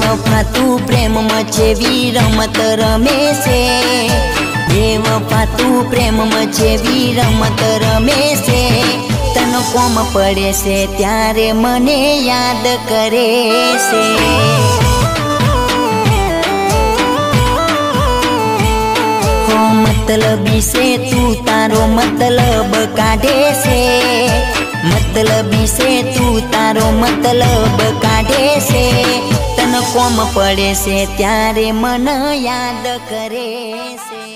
बेवफा तू प्रेम मचेवी रमत रमे से, बेवफा तू प्रेम मचेवी रमत रमे से। तन कोम पड़े से त्यारे मने याद करे से। हो मतलबी से तू तारो मतलब काढ़े से, मतलबी से तू तारो मतलब काढ़े से। तन कोम पड़े से त्यारे मन याद करे से।